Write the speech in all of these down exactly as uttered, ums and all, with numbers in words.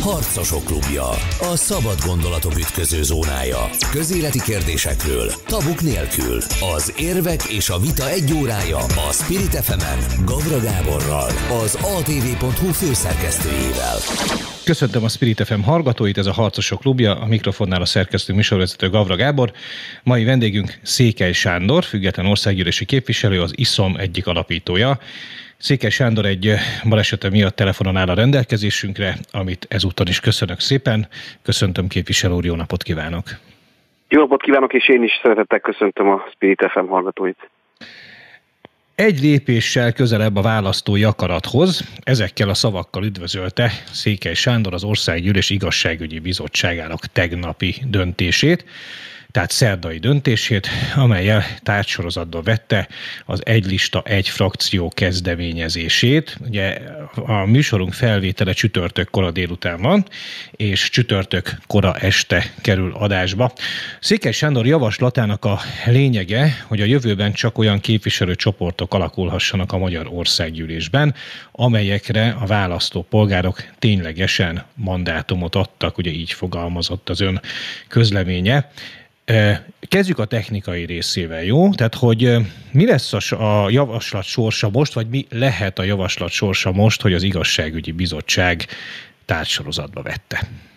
Harcosok klubja. A szabad gondolatok ütköző zónája. Közéleti kérdésekről, tabuk nélkül. Az érvek és a vita egy órája a Spirit ef emen Gavra Gáborral, az á té vé pont hú főszerkesztőjével. Köszöntöm a Spirit ef em hallgatóit, ez a Harcosok klubja, a mikrofonnál a szerkesztő műsorvezető Gavra Gábor. Mai vendégünk Székely Sándor, független országgyűlési képviselő, az iszom egyik alapítója. Székely Sándor egy balesete miatt telefonon áll a rendelkezésünkre, amit ezúttal is köszönök szépen. Köszöntöm, képviselő úr, jó napot kívánok! Jó napot kívánok, és én is szeretettel köszöntöm a Spirit ef em hallgatóit. Egy lépéssel közelebb a választói akarathoz, ezekkel a szavakkal üdvözölte Székely Sándor az Országgyűlés Igazságügyi Bizottságának tegnapi döntését, tehát szerdai döntését, amellyel tárgysorozatba vette az egy lista, egy frakció kezdeményezését. Ugye a műsorunk felvétele csütörtök kora délután van, és csütörtök kora este kerül adásba. Székely Sándor javaslatának a lényege, hogy a jövőben csak olyan képviselőcsoportok alakulhassanak a Magyar Országgyűlésben, amelyekre a választópolgárok ténylegesen mandátumot adtak, ugye így fogalmazott az ön közleménye. Kezdjük a technikai részével, jó? Tehát, hogy mi lesz a javaslat sorsa most, vagy mi lehet a javaslat sorsa most, hogy az Igazságügyi Bizottság tárgysorozatba vette?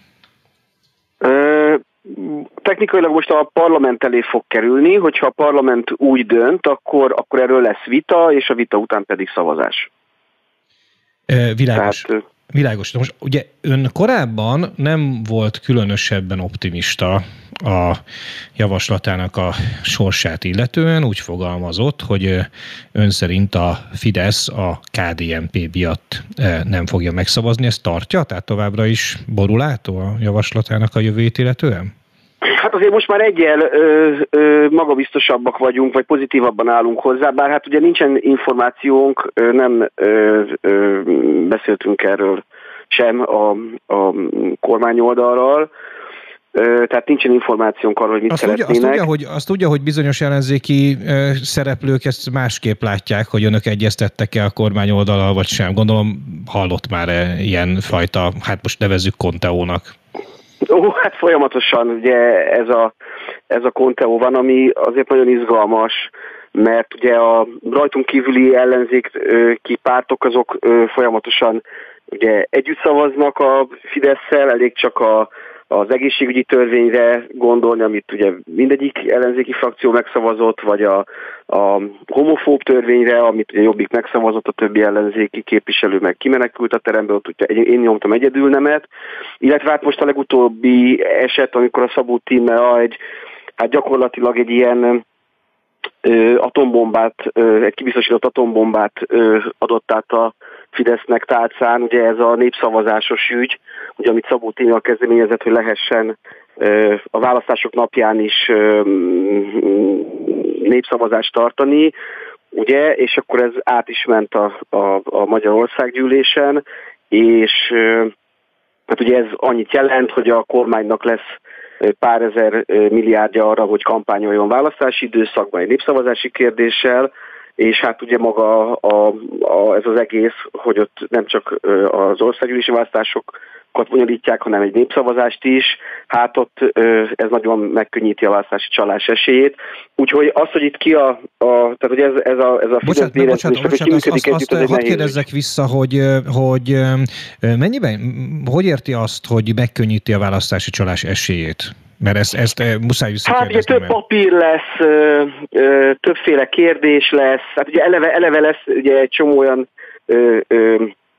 Ö, technikailag most a parlament elé fog kerülni, hogyha a parlament úgy dönt, akkor, akkor erről lesz vita, és a vita után pedig szavazás. Ö, világos. Tehát, Világos. De most ugye ön korábban nem volt különösebben optimista a javaslatának a sorsát illetően, úgy fogalmazott, hogy ön szerint a Fidesz a ká dé en pé miatt nem fogja megszavazni. Ezt tartja? Tehát továbbra is borulátó a javaslatának a jövőjét illetően? Hát azért most már egyel ö, ö, magabiztosabbak vagyunk, vagy pozitívabban állunk hozzá, bár hát ugye nincsen információnk, ö, nem ö, ö, beszéltünk erről sem a, a kormány oldalról, ö, tehát nincsen információnk arról, hogy mit azt szeretnének. Tudja, azt, tudja, hogy, azt tudja, hogy bizonyos ellenzéki ö, szereplők ezt másképp látják, hogy önök egyeztettek-e a kormány oldalal, vagy sem. Gondolom hallott már ilyen fajta, hát most nevezzük Conteónak. Ó, hát folyamatosan ugye ez a, ez a Conteó van, ami azért nagyon izgalmas, mert ugye a rajtunk kívüli ellenzéki pártok azok folyamatosan ugye együtt szavaznak a Fidesszel, elég csak a, az egészségügyi törvényre gondolni, amit ugye mindegyik ellenzéki frakció megszavazott, vagy a, a homofób törvényre, amit ugye Jobbik megszavazott, a többi ellenzéki képviselő meg kimenekült a teremből, ott ugye én nyomtam egyedül nemet, illetve hát most a legutóbbi eset, amikor a Szabó Tímea egy, hát gyakorlatilag egy ilyen ö, atombombát, ö, egy kibiztosított atombombát ö, adott át a Fidesznek tálcán, ugye ez a népszavazásos ügy, ugye amit Szabó Tímea kezdeményezett, hogy lehessen ö, a választások napján is ö, népszavazást tartani, ugye, és akkor ez át is ment a, a, a Magyar Országgyűlésen, és ö, hát ugye ez annyit jelent, hogy a kormánynak lesz pár ezer milliárdja arra, hogy kampányoljon választási időszakban egy népszavazási kérdéssel, és hát ugye maga a, a, ez az egész, hogy ott nem csak az országgyűlési választásokat bonyolítják, hanem egy népszavazást is, hát ott ez nagyon megkönnyíti a választási csalás esélyét. Úgyhogy az, hogy itt ki a, a tehát hogy ez, ez a, ez a Fidesz bérezés, hogy kiműködik együtt, az egy hadd nehéz. kérdezzek vissza, hogy, hogy mennyiben, hogy érti azt, hogy megkönnyíti a választási csalás esélyét? Mert ezt, ezt muszáj visszakérdezni. Hát ugye több papír lesz, ö, ö, többféle kérdés lesz, hát ugye eleve, eleve lesz ugye egy csomó olyan, ö, ö,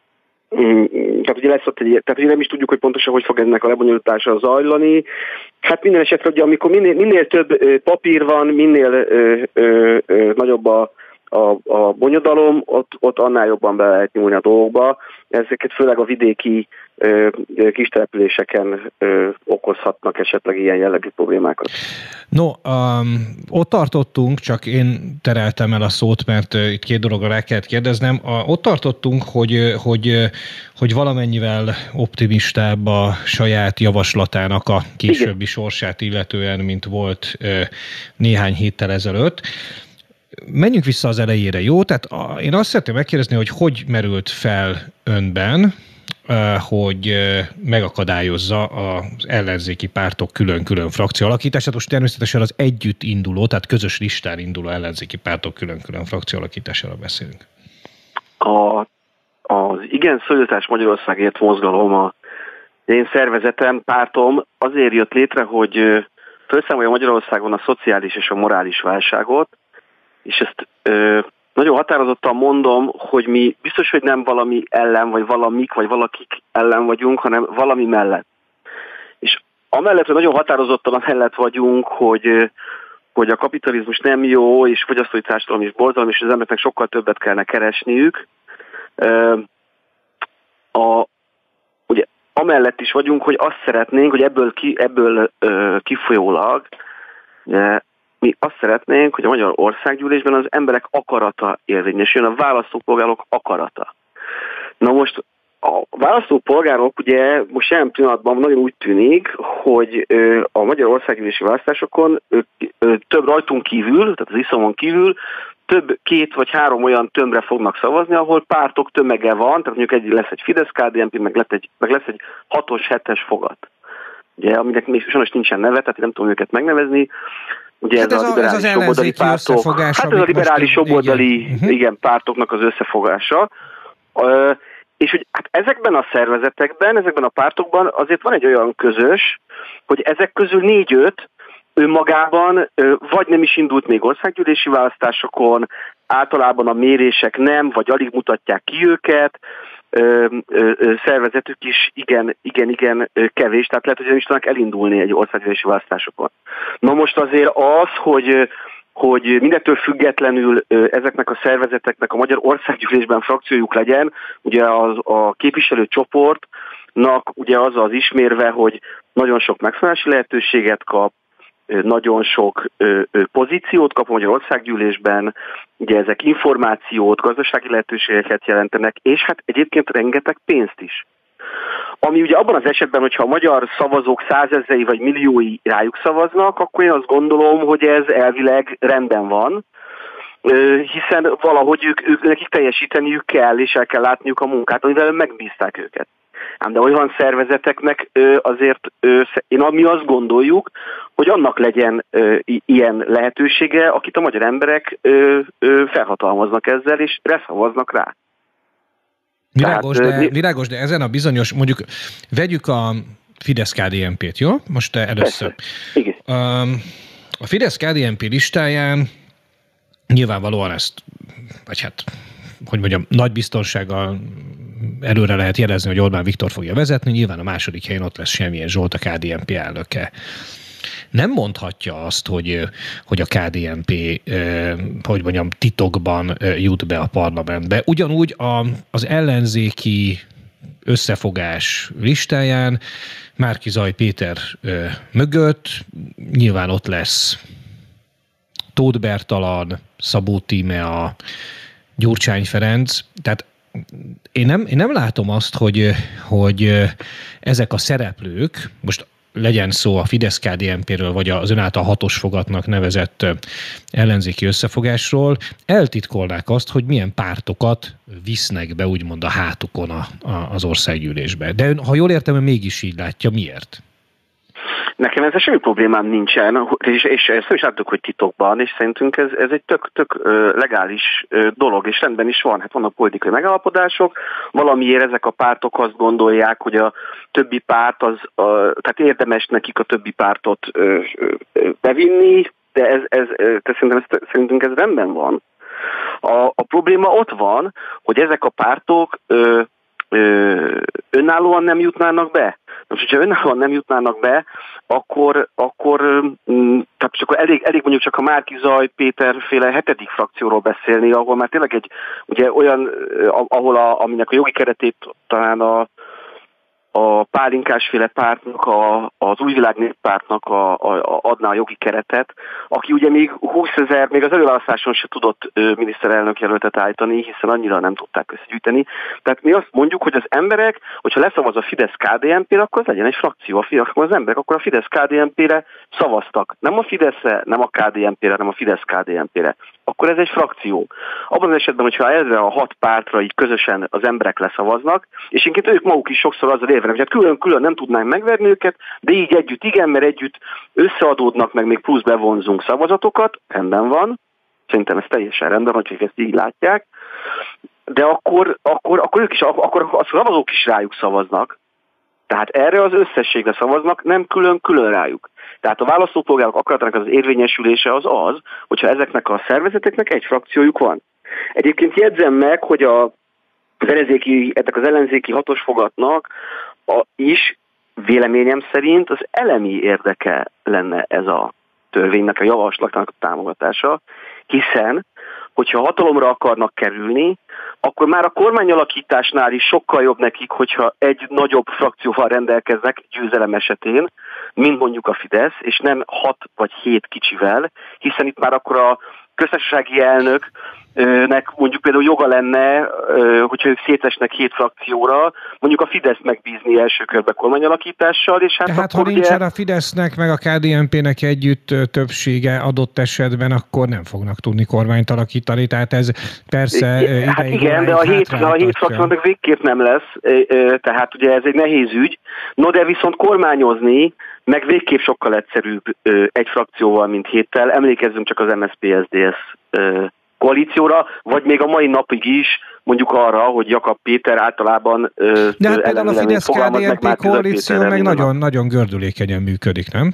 tehát ugye lesz ott egy, tehát ugye nem is tudjuk, hogy pontosan hogy fog ennek a lebonyolítása zajlani. Hát minden esetre ugye amikor minél, minél több ö, papír van, minél ö, ö, ö, nagyobb a A, a bonyodalom, ott, ott annál jobban be lehet nyúlni a dolgokba. Ezeket főleg a vidéki ö, kis településeken ö, okozhatnak esetleg ilyen jellegű problémákat. No, um, ott tartottunk, csak én tereltem el a szót, mert uh, itt két dologra rá kellett kérdeznem. A, ott tartottunk, hogy, hogy, hogy valamennyivel optimistább a saját javaslatának a későbbi Igen. sorsát illetően, mint volt uh, néhány héttel ezelőtt. Menjünk vissza az elejére, jó? Tehát a, én azt szeretném megkérdezni, hogy hogy merült fel önben hogy megakadályozza az ellenzéki pártok külön-külön frakció alakítását. Most természetesen az együtt induló, tehát közös listán induló ellenzéki pártok külön-külön frakció alakítására beszélünk. A, az Igen Szolidaritás Magyarországért mozgalom, a én szervezetem, pártom azért jött létre, hogy felszámolja Magyarországon a szociális és a morális válságot, és ezt ö, nagyon határozottan mondom, hogy mi biztos, hogy nem valami ellen, vagy valamik, vagy valakik ellen vagyunk, hanem valami mellett. És amellett, hogy nagyon határozottan amellett vagyunk, hogy, hogy a kapitalizmus nem jó, és fogyasztói társadalom is borzalom, és az embereknek sokkal többet kellene keresniük. A, ugye, amellett is vagyunk, hogy azt szeretnénk, hogy ebből, ki, ebből ö, kifolyólag ugye, mi azt szeretnénk, hogy a Magyar Országgyűlésben az emberek akarata érvényesüljön, a választópolgárok akarata. Na most a választópolgárok ugye most jelen pillanatban nagyon úgy tűnik, hogy a Magyar Országgyűlési választásokon több rajtunk kívül, tehát az iszomon kívül több két vagy három olyan tömbre fognak szavazni, ahol pártok tömege van, tehát mondjuk egy, lesz egy Fidesz-ká dé en pé, meg lesz egy, meg lesz egy hatos, hetes fogat. Ugye, aminek még sajnos nincsen neve, tehát nem tudom őket megnevezni. Ugye hát ez, ez a liberális ez jobboldali pártok. Hát ez a liberális jobboldali igen. igen, pártoknak az összefogása. Uh, és hogy hát ezekben a szervezetekben, ezekben a pártokban azért van egy olyan közös, hogy ezek közül négy-öt önmagában vagy nem is indult még országgyűlési választásokon, általában a mérések nem, vagy alig mutatják ki őket, Ö, ö, ö, szervezetük is igen, igen, igen kevés, tehát lehet, hogy nem is tudnak elindulni egy országgyűlési választásokon. Na most azért az, hogy, hogy mindettől függetlenül ezeknek a szervezeteknek a Magyar Országgyűlésben frakciójuk legyen, ugye a, a képviselőcsoportnak ugye az az ismérve, hogy nagyon sok megszólalási lehetőséget kap, nagyon sok ö, ö, pozíciót kap a Magyar Országgyűlésben, ugye ezek információt, gazdasági lehetőségeket jelentenek, és hát egyébként rengeteg pénzt is. Ami ugye abban az esetben, hogyha a magyar szavazók százezrei vagy milliói rájuk szavaznak, akkor én azt gondolom, hogy ez elvileg rendben van, ö, hiszen valahogy ők, ők nekik teljesíteniük kell, és el kell látniuk a munkát, amivel megbízták őket. Ám de olyan szervezeteknek azért én mi azt gondoljuk, hogy annak legyen ilyen lehetősége, akit a magyar emberek felhatalmaznak ezzel, és reszavaznak rá. Világos, Tehát, de, világos, de ezen a bizonyos, mondjuk vegyük a Fidesz-ká dé en pét, jó? Most először. Igen. A Fidesz-ká dé en pé listáján nyilvánvalóan ezt, vagy hát, hogy mondjam, nagy biztonsággal előre lehet jelezni, hogy Orbán Viktor fogja vezetni, nyilván a második helyen ott lesz Semmilyen Zsolt, a ká dé en pé elnöke. Nem mondhatja azt, hogy, hogy a ká dé en pé, hogy mondjam, titokban jut be a parlamentbe. Ugyanúgy a, az ellenzéki összefogás listáján Márki-Zay Péter mögött nyilván ott lesz Tóth Bertalan, Szabó Tímea, Gyurcsány Ferenc, tehát Én nem, én nem látom azt, hogy, hogy ezek a szereplők, most legyen szó a Fidesz-ká dé en péről, vagy az ön által hatos fogatnak nevezett ellenzéki összefogásról, eltitkolnák azt, hogy milyen pártokat visznek be úgymond a hátukon a, a, az országgyűlésbe. De ön, ha jól értem, mégis így látja, miért? Nekem ezzel semmi problémám nincsen, és, és ezt is láttuk, hogy titokban, és szerintünk ez, ez egy tök, tök legális dolog, és rendben is van. Hát vannak politikai megállapodások, valamiért ezek a pártok azt gondolják, hogy a többi párt, az, a, tehát érdemes nekik a többi pártot ö, ö, bevinni, de ez, ez, ez, szerintem ez, szerintünk ez rendben van. A, a probléma ott van, hogy ezek a pártok ö, ö, önállóan nem jutnának be. Most, hogyha önállóan nem jutnának be, akkor, akkor, tehát csak elég, elég mondjuk csak a Márki-Zay Péter féle hetedik frakcióról beszélni, ahol már tényleg egy ugye olyan, ahol a, aminek a jogi keretét talán a, a Pálinkásféle pártnak, a, az Új Világ Néppártnak a, a, a adná a jogi keretet, aki ugye még húszezer, még az előválasztáson se tudott ö, miniszterelnök jelöltet állítani, hiszen annyira nem tudták összegyűjteni. Tehát mi azt mondjuk, hogy az emberek, hogyha leszavaz a Fidesz-ká dé en pé-re, akkor az legyen egy frakció, akkor az emberek akkor a Fidesz-ká dé en pé-re szavaztak. Nem a Fideszre, nem a ká dé en pé-re, nem a Fidesz-ká dé en pé-re. Akkor ez egy frakció. Abban az esetben, hogyha ezre a hat pártra így közösen az emberek leszavaznak, és inkább ők maguk is sokszor azzal érvenek, hogy külön-külön nem tudnánk megverni őket, de így együtt igen, mert együtt összeadódnak, meg még plusz bevonzunk szavazatokat, rendben van, szerintem ez teljesen rendben, hogy ezt így látják, de akkor, akkor, akkor ők is, akkor a szavazók is rájuk szavaznak, tehát erre az összességre szavaznak, nem külön-külön rájuk. Tehát a választópolgárok akaratának az érvényesülése az az, hogyha ezeknek a szervezeteknek egy frakciójuk van. Egyébként jegyzem meg, hogy a, az ellenzéki, ennek az ellenzéki hatosfogatnak a, is véleményem szerint az elemi érdeke lenne ez a törvénynek, a javaslatnak a támogatása, hiszen hogyha hatalomra akarnak kerülni, akkor már a kormányalakításnál is sokkal jobb nekik, hogyha egy nagyobb frakcióval rendelkeznek győzelem esetén, mint mondjuk a Fidesz, és nem hat vagy hét kicsivel, hiszen itt már akkor a köztársasági elnöknek mondjuk például joga lenne, hogyha ők szétesnek hét frakcióra, mondjuk a Fidesz megbízni első körbe kormányalakítással, és hát Tehát akkor ha nincsen ugye... a Fidesznek meg a ká dé en pé-nek együtt többsége adott esetben, akkor nem fognak tudni kormányt alakítani, tehát ez persze... Hát igen, de a hét, a hét frakciónak végképp nem lesz, tehát ugye ez egy nehéz ügy, no de viszont kormányozni meg végképp sokkal egyszerűbb egy frakcióval, mint héttel. Emlékezzünk csak az em es zé pé es dé es koalícióra, vagy még a mai napig is mondjuk arra, hogy Jakab Péter általában... De hát például a Fidesz-ká dé en pé koalíció meg nagyon, nagyon gördülékenyen működik, nem?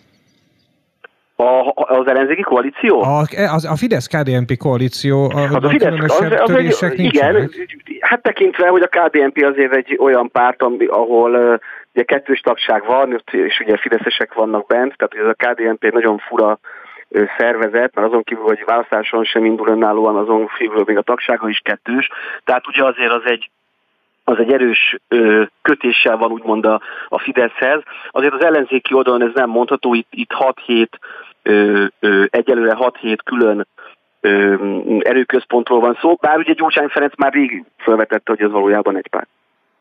A, az ellenzéki koalíció? A, az, a Fidesz-ká dé en pé koalíció, a, hát a Fidesz, az, az egy, igen, meg. Hát tekintve, hogy a ká dé en pé azért egy olyan párt, ahol uh, ugye kettős tagság van, és ugye fideszesek vannak bent, tehát ez a ká dé en pé nagyon fura uh, szervezet, mert azon kívül, hogy választáson sem indul önállóan, azon kívül még a tagsága is kettős, tehát ugye azért az egy az egy erős ö, kötéssel van úgymond a, a Fideszhez. Azért az ellenzéki oldalon ez nem mondható, itt, itt hat-hét, ö, ö, egyelőre hat-hét külön ö, erőközpontról van szó, bár ugye Gyurcsány Ferenc már rég felvetette, hogy ez valójában egy párt.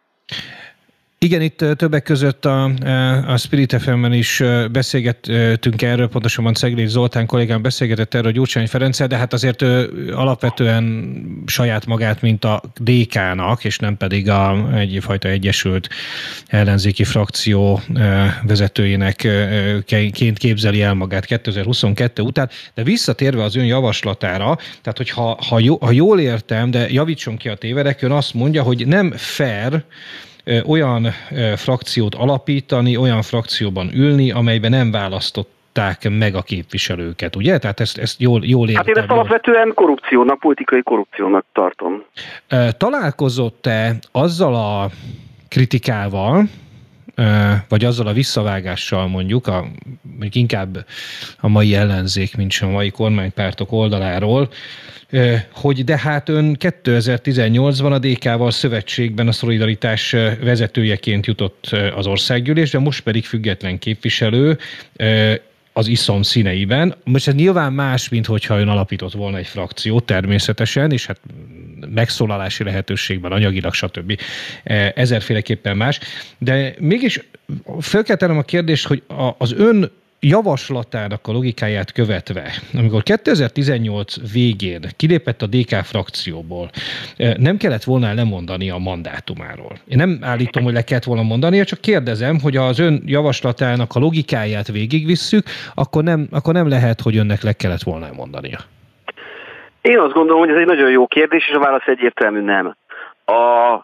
Igen, itt többek között a, a Spirit ef em-en is beszélgettünk erről, pontosabban Cegléd Zoltán kollégám beszélgetett erről Gyurcsány Ferenccel, de hát azért ő alapvetően saját magát, mint a dé ká-nak, és nem pedig a egyfajta egyesült ellenzéki frakció vezetőjének ként képzeli el magát kétezer-huszonkettő után, de visszatérve az ön javaslatára, tehát hogy ha, ha, jó, ha jól értem, de javítson ki a tévedek, ön azt mondja, hogy nem fair olyan frakciót alapítani, olyan frakcióban ülni, amelyben nem választották meg a képviselőket, ugye? Tehát ezt, ezt jól, jól értem. Hát én ezt alapvetően korrupciónak, politikai korrupciónak tartom. Találkozott-e azzal a kritikával, vagy azzal a visszavágással mondjuk, a, mondjuk inkább a mai ellenzék, mint sem a mai kormánypártok oldaláról, hogy de hát ön kétezer-tizennyolcban a dé ká-val szövetségben a Szolidaritás vezetőjeként jutott az országgyűlésbe, most pedig független képviselő az iszom színeiben. Most ez nyilván más, mint hogyha ön alapított volna egy frakciót természetesen, és hát megszólalási lehetőségben, anyagilag, stb. Ezerféleképpen más. De mégis fel kell tennem a kérdést, hogy az ön javaslatának a logikáját követve, amikor kétezer-tizennyolc végén kilépett a dé ká frakcióból, nem kellett volna lemondani a mandátumáról. Én nem állítom, hogy le kellett volna mondania, csak kérdezem, hogy az ön javaslatának a logikáját végigvisszük, akkor nem, akkor nem lehet, hogy önnek le kellett volna mondania. Én azt gondolom, hogy ez egy nagyon jó kérdés, és a válasz egyértelmű nem. A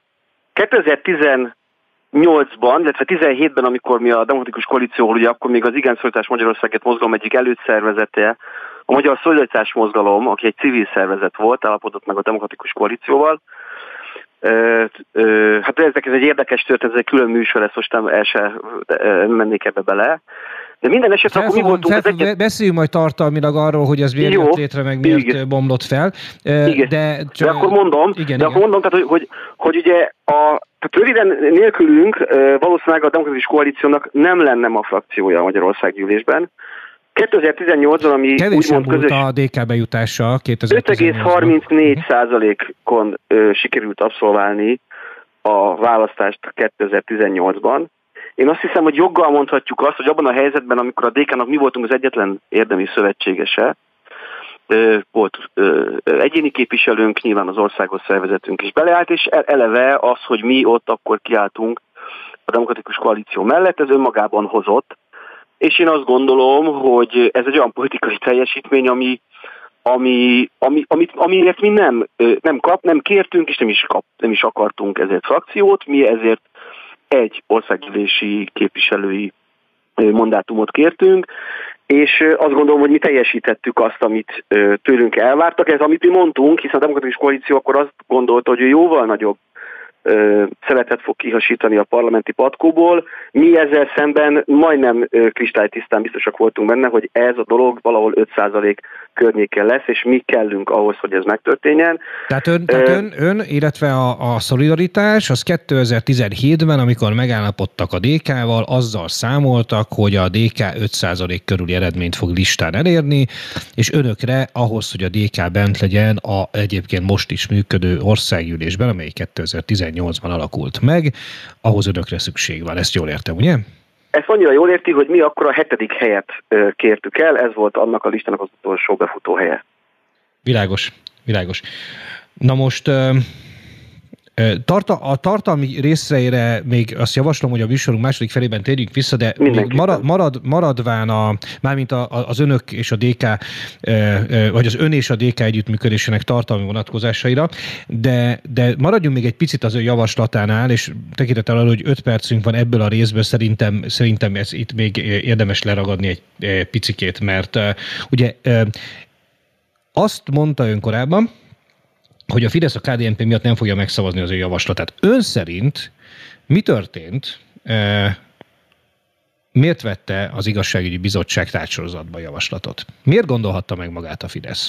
kétezer-tizennyolcban, illetve tizenhétben, amikor mi a Demokratikus Koalícióval, ugye akkor még az Igen Szolidaritás Magyarországért mozgalom egyik előszervezete, a Magyar Szolidaritás Mozgalom, aki egy civil szervezet volt, állapodott meg a Demokratikus Koalícióval, Ö, ö, hát ezek ez egy érdekes történet, ez egy külön műsor, ezt most nem, el se mennék ebbe bele. De minden esetre akkor mi voltunk felfogom, az egyet... Beszéljünk majd tartalmilag arról, hogy ez miért Jó, jött létre, meg miért igen. bomlott fel. Igen. De, csak... de akkor mondom, igen, de igen. akkor mondom tehát, hogy, hogy, hogy ugye a, tehát röviden nélkülünk valószínűleg a Demokratikus Koalíciónak nem lenne ma frakciója a Magyarország gyűlésben. kétezer-tizennyolcban, ami Kevésen úgymond múlt közös... a dé ká bejutása öt kétezer-tizennyolcban. egész harmincnégy százalékon sikerült abszolválni a választást kétezer-tizennyolcban. Én azt hiszem, hogy joggal mondhatjuk azt, hogy abban a helyzetben, amikor a dé ká-nak mi voltunk az egyetlen érdemi szövetségese, volt egyéni képviselőnk, nyilván az országos szervezetünk is beleállt, és eleve az, hogy mi ott akkor kiálltunk a Demokratikus Koalíció mellett, ez önmagában hozott. És én azt gondolom, hogy ez egy olyan politikai teljesítmény, ami, ami, ami, amit, amiért mi nem, nem, kap, nem kértünk, és nem is, kap, nem is akartunk ezért frakciót, mi ezért egy országgyűlési képviselői mandátumot kértünk, és azt gondolom, hogy mi teljesítettük azt, amit tőlünk elvártak. Ez, amit mi mondtunk, hiszen a Demokratikus Koalíció akkor azt gondolta, hogy ő jóval nagyobb szeletet fog kihasítani a parlamenti patkóból. Mi ezzel szemben majdnem kristálytisztán biztosak voltunk benne, hogy ez a dolog valahol öt százalék környéken lesz, és mi kellünk ahhoz, hogy ez megtörténjen. Tehát ön, tehát ön, ön illetve a, a szolidaritás, az kétezer-tizenhétben, amikor megállapodtak a dé ká-val, azzal számoltak, hogy a dé ká öt százalék körüli eredményt fog listán elérni, és önökre ahhoz, hogy a dé ká bent legyen a egyébként most is működő országgyűlésben, amely kétezer-tizennyolcban alakult meg, ahhoz önökre szükség van. Ezt jól értem, ugye? Ezt annyira jól érti, hogy mi akkor a hetedik helyet kértük el, ez volt annak a listának az utolsó befutó helye. Világos, világos. Na most tarta, a tartalmi részeire még azt javaslom, hogy a műsorunk második felében térjünk vissza, de még marad, marad, maradván a, mármint a, az önök és a dé ká, vagy az ön és a dé ká együttműködésének tartalmi vonatkozásaira, de, de maradjunk még egy picit az ön javaslatánál, és tekintettel arra, hogy öt percünk van ebből a részből, szerintem, szerintem ez itt még érdemes leragadni egy picikét, mert ugye azt mondta ön korábban, hogy a Fidesz a ká dé en pé miatt nem fogja megszavazni az ő javaslatát. Ön szerint mi történt, e, miért vette az Igazságügyi Bizottság tárgysorozatba javaslatot? Miért gondolhatta meg magát a Fidesz?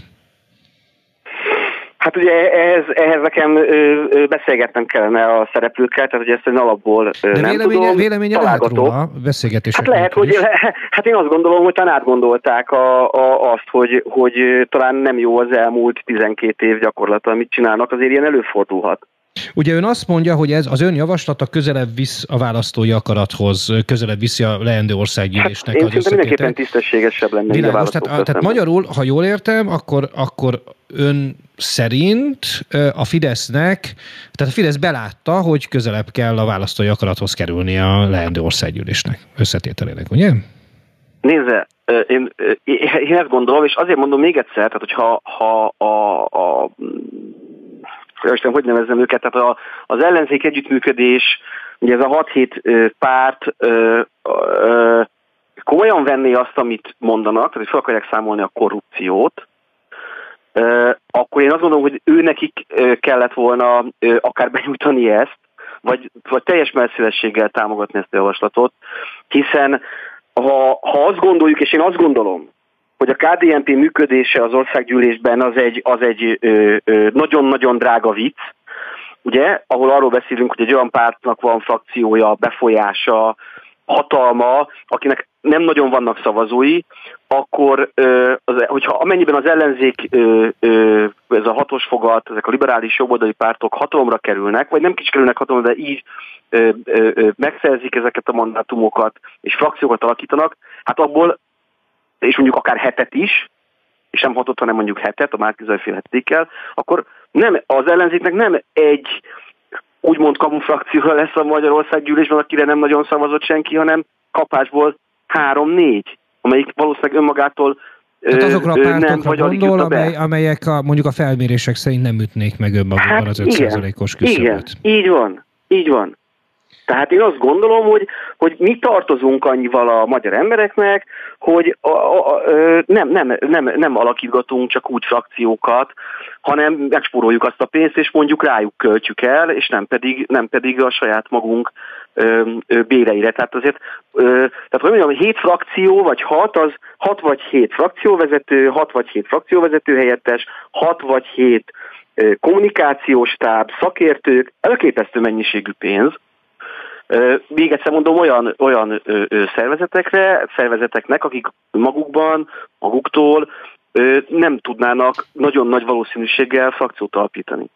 Hát ugye ehhez, ehhez nekem ö, ö, beszélgetnem kellene a szereplőkkel, tehát ugye ezt egy alapból ö, nem véleménye, tudom. Véleménye lehet róla, beszélgetések. Hát lehet, hogy, le, hát én azt gondolom, hogy talán átgondolták a, a, azt, hogy, hogy talán nem jó az elmúlt tizenkét év gyakorlata, amit csinálnak, azért ilyen előfordulhat. Ugye ön azt mondja, hogy ez az ön javaslata közelebb visz a választói akarathoz, közelebb viszi a leendő országgyűlésnek hát az összetételt. Én mindenképpen tisztességesebb lenne. Világos, tehát, tehát magyarul, ha jól értem, akkor, akkor ön szerint a Fidesznek, tehát a Fidesz belátta, hogy közelebb kell a választói akarathoz kerülni a leendő országgyűlésnek, összetételének, ugye? Nézze, én, én ezt gondolom, és azért mondom még egyszer, tehát hogyha ha a, a Isten, hogy nevezzem őket, tehát a, az ellenzék együttműködés, ugye ez a hat-hét párt ö, ö, komolyan venné azt, amit mondanak, tehát hogy fel akarják számolni a korrupciót, ö, akkor én azt gondolom, hogy ő nekik kellett volna ö, akár benyújtani ezt, vagy, vagy teljes messzélességgel támogatni ezt a javaslatot, hiszen ha, ha azt gondoljuk, és én azt gondolom, hogy a ká dé en pé működése az országgyűlésben az egy, az egy ö, ö, nagyon-nagyon drága vicc, ugye, ahol arról beszélünk, hogy egy olyan pártnak van frakciója, befolyása, hatalma, akinek nem nagyon vannak szavazói, akkor, ö, az, hogyha amennyiben az ellenzék, ö, ö, ez a hatos fogat, ezek a liberális jobboldali pártok hatalomra kerülnek, vagy nem kicsit kerülnek hatalomra, de így ö, ö, ö, megszerzik ezeket a mandátumokat, és frakciókat alakítanak, hát abból és mondjuk akár hetet is, és nem hatot, hanem mondjuk hetet, a Márki-Zay hetikkel, akkor nem, az ellenzéknek nem egy úgymond kamufrakciója lesz a Magyarországgyűlésben, akire nem nagyon szavazott senki, hanem kapásból három-négy, amelyik valószínűleg önmagától tehát azokra a pártokra nem, vagy gondol, amely, amelyek a, mondjuk a felmérések szerint nem ütnék meg önmagukban hát az öt százalékos küszöböt. Igen, így van, így van. Tehát én azt gondolom, hogy, hogy mi tartozunk annyival a magyar embereknek, hogy a, a, a, nem, nem, nem, nem alakítgatunk csak úgy frakciókat, hanem megspóroljuk azt a pénzt, és mondjuk rájuk költjük el, és nem pedig, nem pedig a saját magunk ö, ö, béreire. Tehát azért, ö, tehát hogy mondjam, hét frakció, vagy hat, az hat vagy hét frakcióvezető, hat vagy hét frakcióvezető helyettes, hat vagy hét ö, kommunikációs stáb, szakértők, elképesztő mennyiségű pénz. Még egyszer mondom, olyan, olyan ö, ö, szervezetekre, szervezeteknek, akik magukban, maguktól ö, nem tudnának nagyon nagy valószínűséggel frakciót alapítani.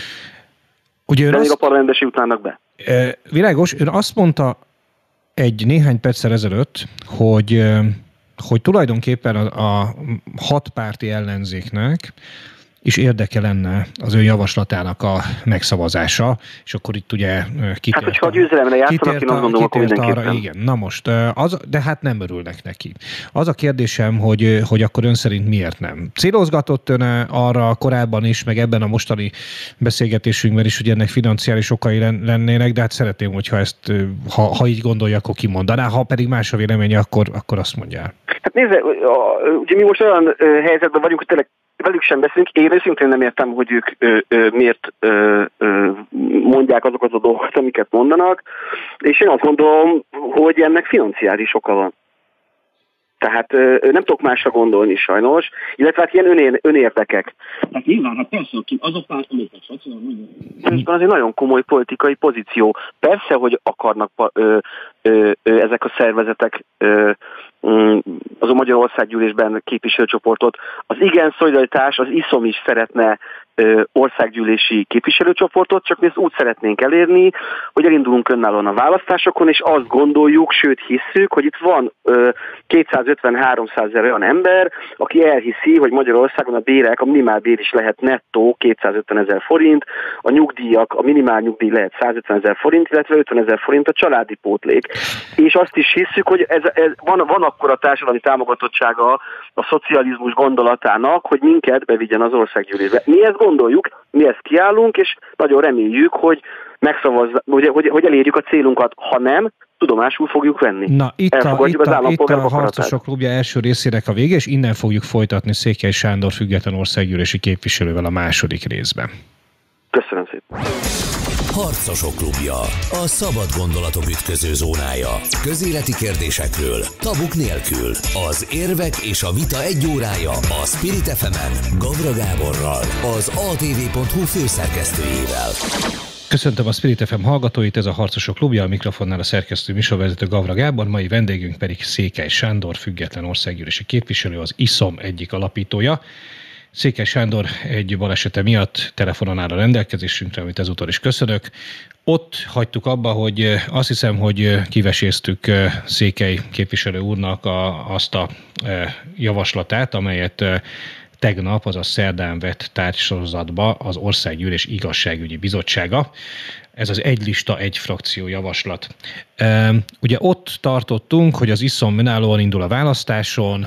Ugye De azt, még a parlamentbe se jutnának be. E, világos, ön azt mondta egy néhány perccel ezelőtt, hogy, hogy tulajdonképpen a, a hatpárti ellenzéknek és érdeke lenne az ő javaslatának a megszavazása, és akkor itt ugye kitért... Hát, hogyha a győzelemre játszanak, én azt gondolom, akkor mindenképpen. Arra, igen, na most, az, de hát nem örülnek neki. Az a kérdésem, hogy, hogy akkor ön szerint miért nem? Célozgatott ön arra korábban is, meg ebben a mostani beszélgetésünkben is, hogy ennek financiális okai lennének, de hát szeretném, hogyha ezt, ha, ha így gondolja, akkor kimondaná, ha pedig más a véleménye, akkor, akkor azt mondja. Hát nézze, ugye mi most olyan helyzetben vagyunk, hogy tényleg velük sem beszélünk. Én őszintén nem értem, hogy ők ö, ö, miért ö, ö, mondják azokat a dolgokat, amiket mondanak, és én azt gondolom, hogy ennek financiális oka van. Tehát ö, nem tudok másra gondolni sajnos, illetve hát ilyen önér, önérdekek. Hát nyilván, hát persze, azok már ez azért nagyon komoly politikai pozíció. Persze, hogy akarnak ö, ö, ö, ezek a szervezetek ö, az a Magyarországgyűlésben képviselőcsoportot. Az Igen Szolidaritás, az iszom is szeretne ö, országgyűlési képviselőcsoportot, csak mi ezt úgy szeretnénk elérni, hogy elindulunk önállóan a választásokon, és azt gondoljuk, sőt hisszük, hogy itt van ö, kétszázötven-háromszázezer olyan ember, aki elhiszi, hogy Magyarországon a bérek, a minimálbér is lehet nettó kétszázötvenezer forint, a nyugdíjak, a minimál nyugdíj lehet százötvenezer forint, illetve ötvenezer forint a családi pótlék. És azt is hisszük, hogy ez, ez van, van akkor a társadalmi támogatottsága a szocializmus gondolatának, hogy minket bevigyen az országgyűlésbe. Mi ezt gondoljuk, mi ezt kiállunk, és nagyon reméljük, hogy megszavaz, hogy, hogy, hogy elérjük a célunkat, ha nem, tudomásul fogjuk venni. Na, itt a, itt a, itt a Harcosok Klubja első részének a vége, és innen fogjuk folytatni Székely Sándor független országgyűlési képviselővel a második részben. Köszönöm szépen. Harcosok Klubja, a szabad gondolatok ütköző zónája. Közéleti kérdésekről, tabuk nélkül. Az érvek és a vita egy órája a Spirit ef emen Gavra Gáborral, az á té vé pont hú főszerkesztőjével. Köszöntöm a Spirit ef em hallgatóit, ez a Harcosok Klubja, a mikrofonnál a szerkesztő műsorvezető Gavra Gábor, mai vendégünk pedig Székely Sándor, független országgyűlési képviselő, az iszom egyik alapítója. Székely Sándor egy balesete miatt telefonon áll a rendelkezésünkre, amit ezúttal is köszönök. Ott hagytuk abba, hogy azt hiszem, hogy kiveséztük Székely képviselő úrnak a, azt a javaslatát, amelyet tegnap, azaz szerdán vett tárgysorozatba az Országgyűlés Igazságügyi Bizottsága. Ez az egy lista, egy frakció javaslat. Ugye ott tartottunk, hogy az iszom önállóan indul a választáson,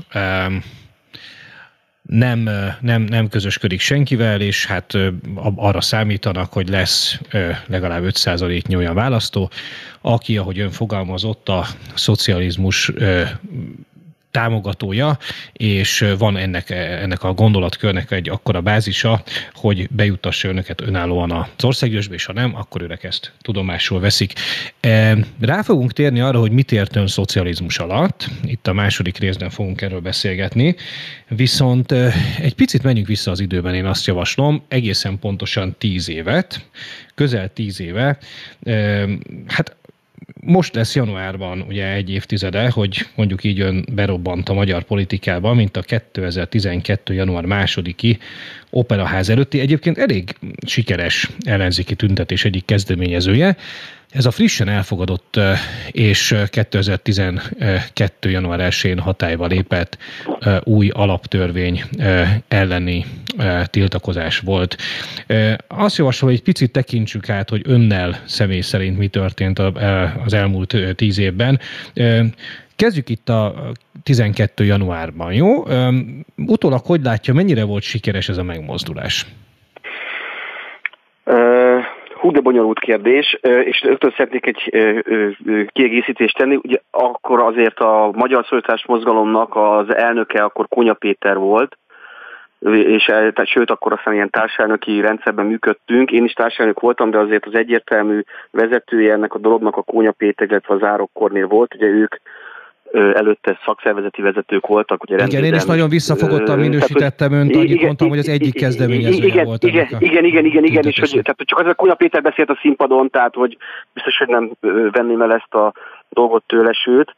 Nem, nem, nem közösködik senkivel, és hát arra számítanak, hogy lesz legalább öt százaléknyi olyan választó, aki, ahogy ön fogalmazott, a szocializmus támogatója, és van ennek, ennek a gondolatkörnek egy akkora bázisa, hogy bejutassa önöket önállóan az országgyűlésbe, és ha nem, akkor ők ezt tudomásul veszik. Rá fogunk térni arra, hogy mit ért ön szocializmus alatt. Itt a második részben fogunk erről beszélgetni. Viszont egy picit menjünk vissza az időben, én azt javaslom, egészen pontosan tíz évet, közel tíz éve, hát most lesz januárban ugye egy évtizede, hogy mondjuk így ön berobbant a magyar politikába, mint a kétezer-tizenkettő. január másodiki Operaház előtti, egyébként elég sikeres ellenzéki tüntetés egyik kezdeményezője. Ez a frissen elfogadott és kétezer-tizenkettő. január elsején hatályba lépett új alaptörvény elleni tiltakozás volt. Azt javaslom, hogy egy picit tekintsük át, hogy önnel személy szerint mi történt az elmúlt tíz évben. Kezdjük itt a tizenkettő. januárban, jó? Utólag hogy látja, mennyire volt sikeres ez a megmozdulás? Hú, de bonyolult kérdés, és rögtön szeretnék egy kiegészítést tenni. Ugye akkor azért a Magyar Szolidaritás Mozgalomnak az elnöke akkor Kónya Péter volt, és tehát, sőt, akkor aztán ilyen társelnöki rendszerben működtünk. Én is társelnök voltam, de azért az egyértelmű vezetője ennek a dolognak a Kónya Péter, illetve az Árok Kornél volt. Ugye ők előtte szakszervezeti vezetők voltak. Ugye igen, én is nagyon visszafogottan minősítettem önt, annyit igen, mondtam, hogy az egyik kezdeményezője igen, volt. Igen, igen, igen, igen, igen, és hogy, tehát csak az a Kónya Péter beszélt a színpadon, tehát hogy biztos, hogy nem venném el ezt a dolgot tőle, sőt.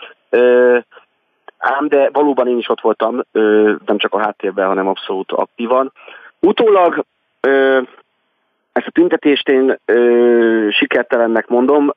Ám de valóban én is ott voltam, nem csak a háttérben, hanem abszolút aktívan. Utólag ezt a tüntetést én sikertelennek mondom,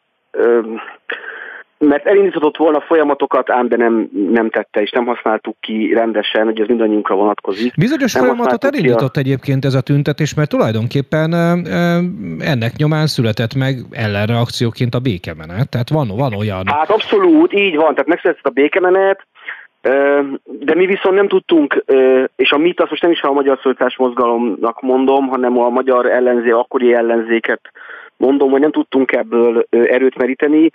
mert elindított volna folyamatokat, ám de nem, nem tette, és nem használtuk ki rendesen, hogy ez mindannyiunkra vonatkozik. Bizonyos nem folyamatot elindított a... egyébként ez a tüntetés, mert tulajdonképpen ennek nyomán született meg ellenreakcióként a békemenet. Tehát van, van olyan... Hát abszolút, így van, tehát megszületett a békemenet, de mi viszont nem tudtunk, és a mit azt most nem is a Magyar Szolidaritás Mozgalomnak mondom, hanem a magyar ellenzék, akkori ellenzéket mondom, hogy nem tudtunk ebből erőt meríteni,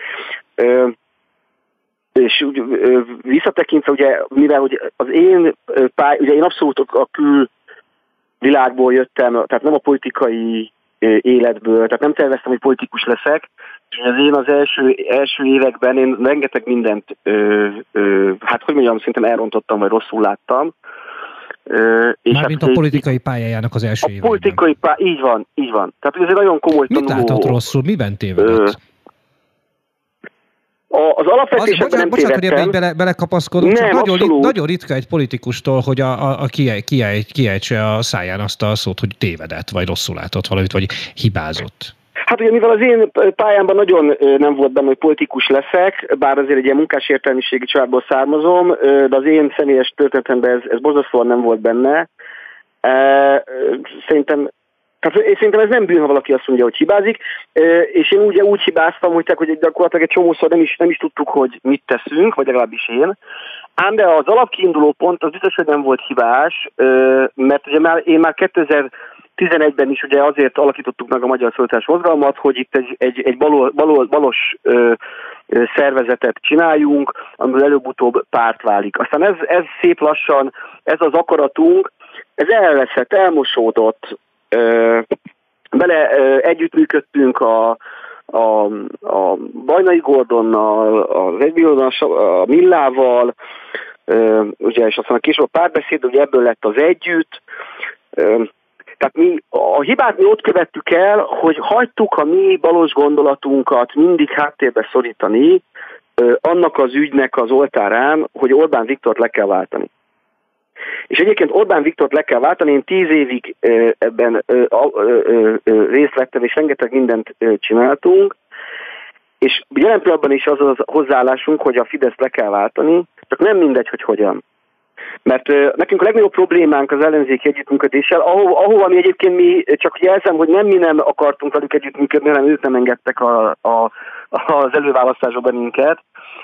és visszatekintve, ugye, mivel hogy az én pály, ugye én abszolút a külvilágból jöttem, tehát nem a politikai életből, tehát nem terveztem, hogy politikus leszek, és az én az első, első években én rengeteg mindent, ö, ö, hát hogy mondjam, szerintem elrontottam, vagy rosszul láttam. Mármint hát, a politikai pályájának az első években. A politikai pály, így van, így van. Tehát ez egy nagyon komoly tanuló. Mit látott rosszul? Miben tévedett? Az alapvetésekben nem bocsánat, tévedtem. hogy bele, belekapaszkodok, csak nagyon, nagyon ritka egy politikustól, hogy a, a, a kiejtse a száján azt a szót, hogy tévedett, vagy rosszul látott valamit, vagy hibázott. Hát ugye mivel az én pályámban nagyon nem volt benne, hogy politikus leszek, bár azért egy ilyen munkás értelmiségi családból származom, de az én személyes történetemben ez, ez borzasztóan nem volt benne. Szerintem, tehát én szerintem ez nem bűn, ha valaki azt mondja, hogy hibázik, és én ugye úgy hibáztam, hogy, hogy gyakorlatilag egy csomószor nem is, nem is tudtuk, hogy mit teszünk, vagy legalábbis én. Ám de az alapkiinduló pont az biztos, hogy nem volt hibás, mert ugye már, én már kétezer-tizenegyben is ugye azért alakítottuk meg a Magyar Szolidaritás Mozgalmat, hogy itt egy, egy, egy balol, balol, balos ö, ö, szervezetet csináljunk, amiből előbb-utóbb párt válik. Aztán ez, ez szép lassan, ez az akaratunk, ez elveszett, elmosódott, ö, bele ö, együttműködtünk a, a, a Bajnai Gordonnal, az Egybirodon, a Millával, ö, ugye, és aztán a később a párbeszéd, ugye ebből lett az együtt. Ö, Tehát mi a hibát mi ott követtük el, hogy hagytuk a mi balos gondolatunkat mindig háttérbe szorítani ö, annak az ügynek az oltárán, hogy Orbán Viktort le kell váltani. És egyébként Orbán Viktort le kell váltani, én tíz évig ö, ebben ö, ö, ö, részt vettem, és rengeteg mindent ö, csináltunk, és jelen pillanatban is az az hozzáállásunk, hogy a Fideszt le kell váltani, csak nem mindegy, hogy hogyan. Mert uh, nekünk a legnagyobb problémánk az ellenzéki együttműködéssel, ahova, ahova mi egyébként mi, csak jelzem, hogy nem mi nem akartunk velük együttműködni, hanem ők nem engedtek a, a, az előválasztásba bennünket.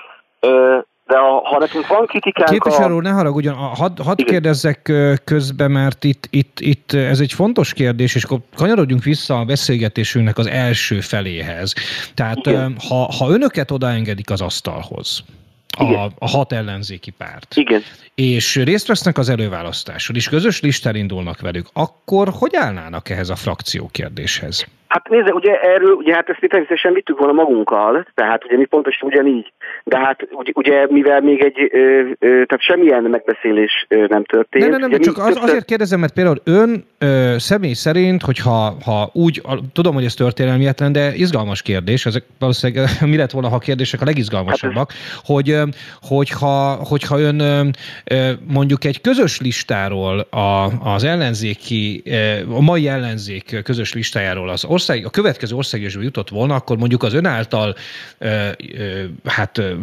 Uh, de a, ha nekünk van kritikánk... Képviselő úr, ne haragudjon, hadd had kérdezzek közbe, mert itt, itt, itt ez egy fontos kérdés, és akkor kanyarodjunk vissza a beszélgetésünknek az első feléhez. Tehát ha, ha önöket odaengedik az asztalhoz, A, a hat ellenzéki párt. Igen. És részt vesznek az előválasztáson, és közös listán indulnak velük, akkor hogy állnának ehhez a frakció kérdéshez? Hát nézze, ugye erről, ugye hát ezt mi természetesen vittük volna magunkkal, tehát ugye mi pontosan ugyanígy. De hát ugye, ugye mivel még egy, ö, ö, tehát semmilyen megbeszélés ö, nem történt. Nem, nem, nem, csak az, azért kérdezem, mert például ön ö, személy szerint, hogyha ha úgy, a, tudom, hogy ez történelmietlen, de izgalmas kérdés, ezek valószínűleg mi lett volna, ha a kérdések a legizgalmasabbak, hát hogy, hogyha, hogyha ön ö, mondjuk egy közös listáról a, az ellenzéki, a mai ellenzék közös listájáról az ország, a következő országgyűlésbe jutott volna, akkor mondjuk az ön által ö, ö, hát ö,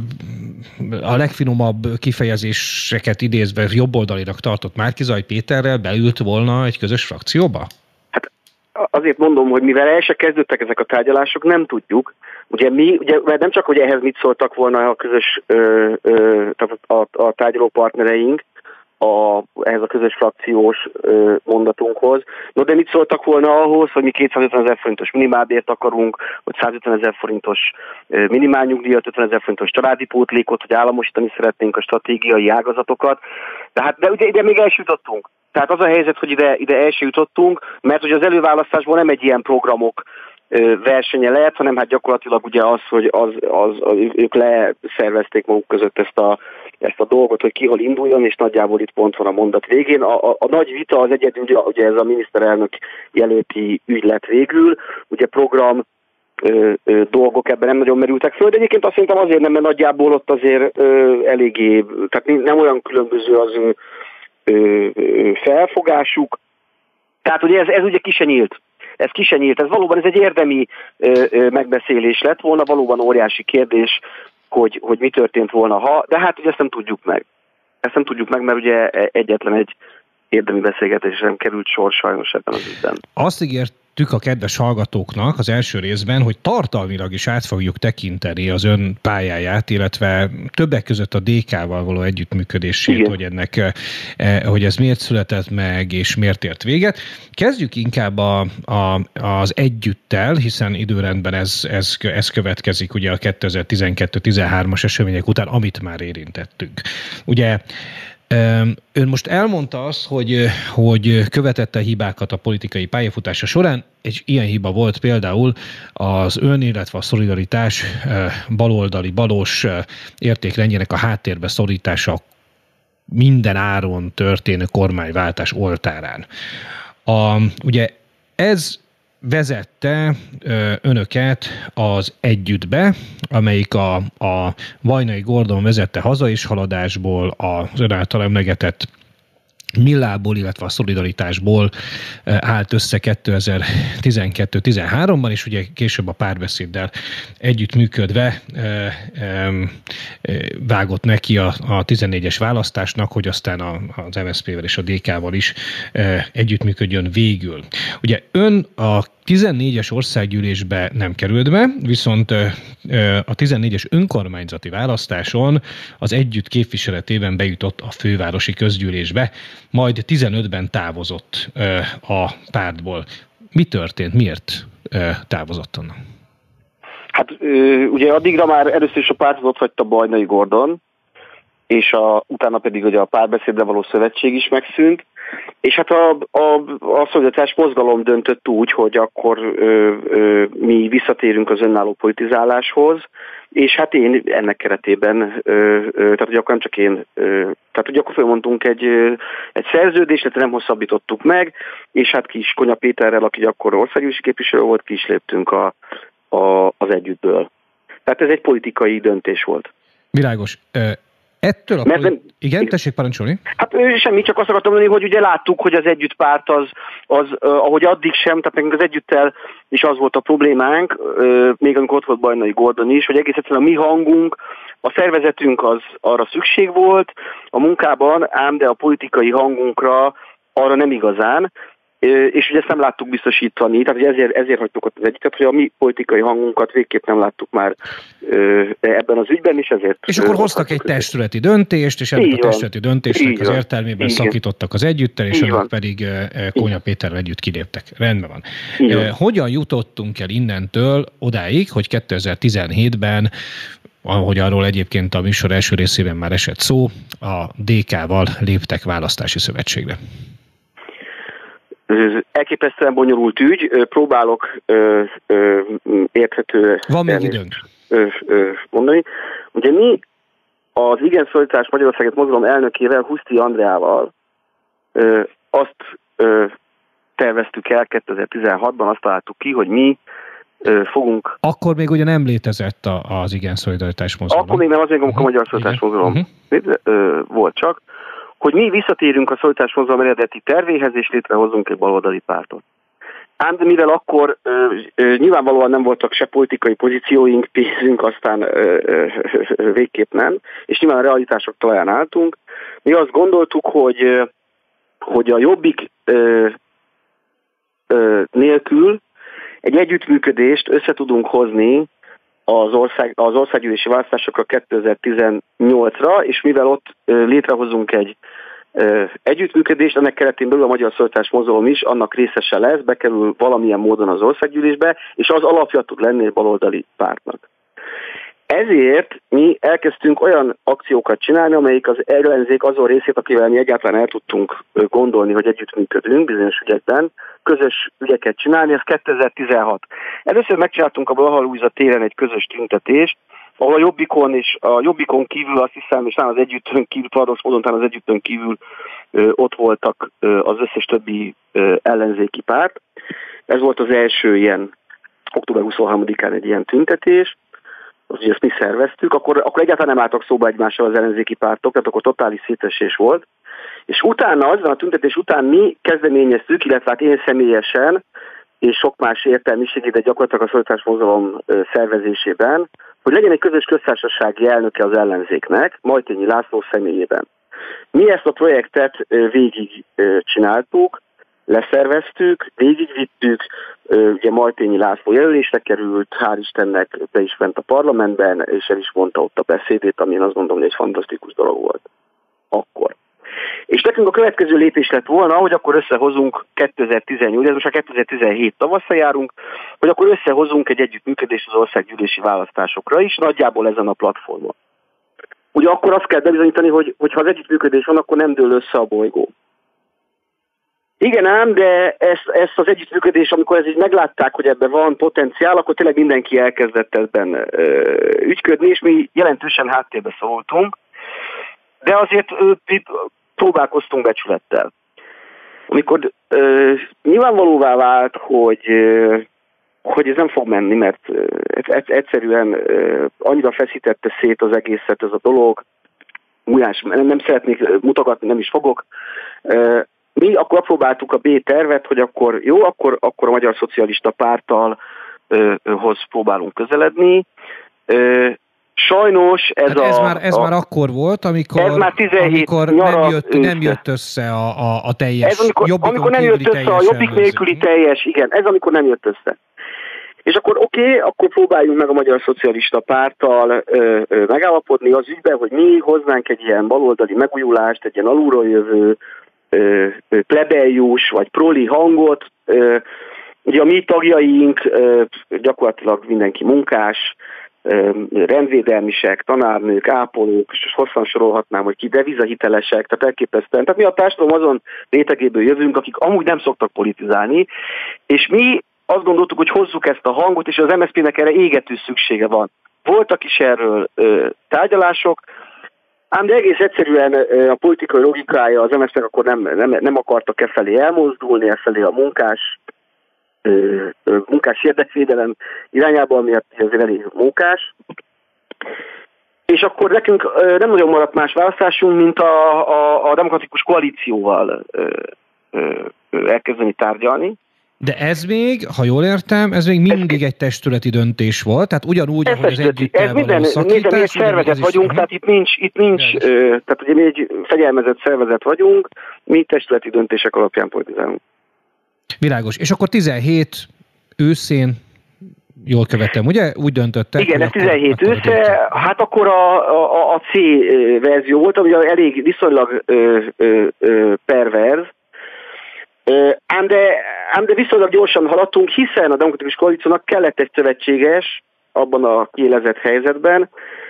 a legfinomabb kifejezéseket idézve jobboldalinak tartott Márki-Zay Péterrel beült volna egy közös frakcióba? Hát azért mondom, hogy mivel el se kezdődtek ezek a tárgyalások, nem tudjuk. Ugye mi, ugye, mert nem csak, hogy ehhez mit szóltak volna a közös ö, ö, tehát a, a tárgyaló partnereink, a, ehhez a közös frakciós ö, mondatunkhoz. No, de mit szóltak volna ahhoz, hogy mi kétszázötvenezer forintos minimálbért akarunk, hogy százötvenezer forintos ö, minimálnyugdíjat, ötvenezer forintos családi pótlékot, hogy államosítani szeretnénk a stratégiai ágazatokat. De, hát, de ugye ide még el sem jutottunk. Tehát az a helyzet, hogy ide, ide el sem jutottunk, mert hogy az előválasztásból nem egy ilyen programok versenye lehet, hanem hát gyakorlatilag ugye az, hogy az, az, az, ők leszervezték maguk között ezt a, ezt a dolgot, hogy ki hol induljon, és nagyjából itt pont van a mondat végén. A, a, a nagy vita az egyedül, ugye ez a miniszterelnök jelölti ügy lett végül, ugye program ö, ö, dolgok ebben nem nagyon merültek föl, de egyébként azt szerintem azért nem, mert nagyjából ott azért ö, eléggé, tehát nem olyan különböző az ő ö, ö, felfogásuk. Tehát ugye ez, ez ugye ki se nyílt. Ez ki se nyílt. Ez valóban ez egy érdemi ö, ö, megbeszélés lett volna, valóban óriási kérdés, hogy, hogy mi történt volna, ha, de hát ugye ezt nem tudjuk meg. Ezt nem tudjuk meg, mert ugye egyetlen egy érdemi beszélgetés sem került sor sajnos ebben az ügyben. Azt ígértük a kedves hallgatóknak az első részben, hogy tartalmilag is át fogjuk tekinteni az ön pályáját, illetve többek között a dé ká-val való együttműködését, Igen. hogy ennek, hogy ez miért született meg, és miért ért véget. Kezdjük inkább a, a, az együttel, hiszen időrendben ez, ez, ez következik ugye a kétezer-tizenkettő tizenhármas események után, amit már érintettünk. Ugye ön most elmondta azt, hogy, hogy követette hibákat a politikai pályafutása során. Egy ilyen hiba volt például az ön, illetve a Szolidaritás baloldali, balos értékrendjének a háttérbe szorítása minden áron történő kormányváltás oltárán. A, ugye ez vezette önöket az Együttbe, amelyik a, a Vajnai Gordon vezette haza is haladásból, az ön által emlegetett Millából, illetve a Szolidaritásból állt össze kétezer-tizenkettő tizenháromban, és ugye később a Párbeszéddel együttműködve vágott neki a, a tizennégyes választásnak, hogy aztán az em es zé pé-vel és a dé ká-val is együttműködjön végül. Ugye ön a tizennégyes országgyűlésbe nem került be, viszont a tizennégyes önkormányzati választáson az Együtt képviseletében bejutott a fővárosi közgyűlésbe, majd tizenötben távozott a pártból. Mi történt? Miért távozott onnan? Hát ugye addigra már először is a pártot ott hagyta Vajnai Gordon, és a, utána pedig ugye a Párbeszédre való szövetség is megszűnt, és hát a, a, a Szolidaritás mozgalom döntött úgy, hogy akkor ö, ö, mi visszatérünk az önálló politizáláshoz, és hát én ennek keretében, ö, ö, tehát ugye akkor nem csak én, ö, tehát ugye akkor fölmondtunk egy, ö, egy szerződést, tehát nem hosszabbítottuk meg, és hát Kis Konya Péterrel, aki akkor országgyűlési képviselő volt, ki is léptünk a, a, az Együttből. Tehát ez egy politikai döntés volt. Világos. Ettől a Mert, poli... Igen, igen, tessék parancsolni. Hát semmi, csak azt akartam mondani, hogy ugye láttuk, hogy az Együtt párt az, az ahogy addig sem, tehát nekünk az Együttel is az volt a problémánk, még amikor ott volt Vajnai Gordon is, hogy egész egyszerűen a mi hangunk, a szervezetünk az arra szükség volt a munkában, ám de a politikai hangunkra arra nem igazán, és ugye ezt nem láttuk biztosítani, tehát ezért, ezért hagytuk ott az Együttet, hogy a mi politikai hangunkat végképp nem láttuk már ebben az ügyben, és ezért... És akkor hoztak egy testületi döntést, és ennek a testületi döntésnek az értelmében szakítottak az Együttel, és önök pedig Konya Péterrel együtt kiléptek. Rendben van. van. Hogyan jutottunk el innentől odáig, hogy kétezer-tizenhétben, ahogy arról egyébként a műsor első részében már esett szó, a dé ká-val léptek választási szövetségre? Elképesztően bonyolult ügy, próbálok ö, ö, érthető Van még időnk. Ö, ö, mondani. Ugye mi az Igen Szolidaritás Magyarországért mozgalom elnökével, Huszti Andreával ö, azt ö, terveztük el kétezer-tizenhatban, azt találtuk ki, hogy mi ö, fogunk... Akkor még ugye nem létezett az Igen Szolidaritás mozgalom. Akkor még nem az még, amikor uh-huh. a Magyar Szolidaritás mozgalom uh-huh. volt csak, hogy mi visszatérünk a Szolidaritás mozgalom eredeti tervéhez, és létrehozunk egy baloldali pártot. Ám de mivel akkor ö, ö, nyilvánvalóan nem voltak se politikai pozícióink, pénzünk, aztán ö, ö, ö, végképp nem, és nyilván a realitások talaján álltunk, mi azt gondoltuk, hogy, ö, hogy a Jobbik ö, ö, nélkül egy együttműködést össze tudunk hozni az, ország, az országgyűlési választásokra kétezer-tizennyolcra, és mivel ott ö, létrehozunk egy együttműködést, ennek keretén belül a Magyar Szolidaritás Mozgalom is annak részese lesz, bekerül valamilyen módon az országgyűlésbe, és az alapja tud lenni egy baloldali pártnak. Ezért mi elkezdtünk olyan akciókat csinálni, amelyik az ellenzék azon részét, akivel mi egyáltalán el tudtunk gondolni, hogy együttműködünk bizonyos ügyekben, közös ügyeket csinálni, ez kétezer-tizenhat. Először megcsináltunk a Blaha Lujza téren egy közös tüntetést, ahol a Jobbikon és a Jobbikon kívül azt hiszem, és talán az együttön kívül, paradox módon talán az együttön kívül ö, ott voltak ö, az összes többi ö, ellenzéki párt. Ez volt az első ilyen október huszonharmadikán egy ilyen tüntetés, az, hogy ezt mi szerveztük, akkor, akkor egyáltalán nem álltak szóba egymással az ellenzéki pártok, tehát akkor totális szétesés volt. És utána, azon a tüntetés után mi kezdeményeztük, illetve hát én személyesen, és sok más értelmiségi, de gyakorlatilag a Szolidaritás Mozgalom szervezésében, hogy legyen egy közös köztársasági elnöke az ellenzéknek, Majtényi László személyében. Mi ezt a projektet végig csináltuk, leszerveztük, végigvittük, ugye Majtényi László jelölésre került, hál' Istennek be is ment a parlamentben, és el is mondta ott a beszédét, ami én azt gondolom, hogy egy fantasztikus dolog volt akkor. És nekünk a következő lépés lett volna, hogy akkor összehozunk kétezer-tizennyolc, ez most a kétezer-tizenhét tavasszal járunk, hogy akkor összehozunk egy együttműködést az országgyűlési választásokra is, nagyjából ezen a platformon. Ugye akkor azt kell bebizonyítani, hogy, hogy ha az együttműködés van, akkor nem dől össze a bolygó. Igen ám, de ezt, ezt az együttműködés, amikor ez így meglátták, hogy ebben van potenciál, akkor tényleg mindenki elkezdett ebben ö, ügyködni, és mi jelentősen háttérbe szóltunk, de azért ö, próbálkoztunk becsülettel. Amikor ö, nyilvánvalóvá vált, hogy, ö, hogy ez nem fog menni, mert ö, egyszerűen ö, annyira feszítette szét az egészet ez a dolog, múlás, nem, nem szeretnék mutogatni, nem is fogok. Ö, mi akkor próbáltuk a B tervet, hogy akkor jó, akkor, akkor a Magyar Szocialista Párttal ö, hoz próbálunk közeledni. Ö, Sajnos ez, hát ez, a, már, ez a, már akkor volt, amikor, ez már amikor nem, jött, nem jött össze a, a, a teljes ez amikor, amikor nem jött össze a Jobbik nélküli teljes, igen, ez amikor nem jött össze. És akkor oké, okay, akkor próbáljunk meg a Magyar Szocialista Párttal ö, ö, megállapodni az ügyben, hogy mi hoznánk egy ilyen baloldali megújulást, egy ilyen alulról jövő ö, ö, plebejus vagy proli hangot. Ö, ugye a mi tagjaink ö, gyakorlatilag mindenki munkás, rendvédelmisek, tanárnők, ápolók, és hosszan sorolhatnám, hogy ki devizahitelesek, tehát elképesztően. Tehát mi a társadalom azon rétegéből jövünk, akik amúgy nem szoktak politizálni, és mi azt gondoltuk, hogy hozzuk ezt a hangot, és az em es zé pének erre égető szüksége van. Voltak is erről ö, tárgyalások, ám de egész egyszerűen ö, a politikai logikája az em es zé-nek akkor nem, nem, nem akartak e felé elmozdulni, e felé a munkás munkás érdekvédelem irányába, ami azért elég mókás. És akkor nekünk nem nagyon maradt más választásunk, mint a, a, a demokratikus koalícióval elkezdeni tárgyalni. De ez még, ha jól értem, ez még mindig ez egy testületi döntés volt, tehát ugyanúgy, ahogy az együttel való szakítás. Mi egy szervezet vagyunk, is, tehát itt nincs, itt nincs tehát ugye mi egy fegyelmezett szervezet vagyunk, mi testületi döntések alapján politizálunk. Világos. És akkor tizenhét őszén, jól követtem, ugye? Úgy döntöttek. Igen, ez tizenhét ősze, hát akkor a, a, a C verzió volt, ami elég viszonylag ö, ö, ö, perverz, ám de, ám de viszonylag gyorsan haladtunk, hiszen a demokratikus koalíciónak kellett egy szövetséges abban a kiélezett helyzetben,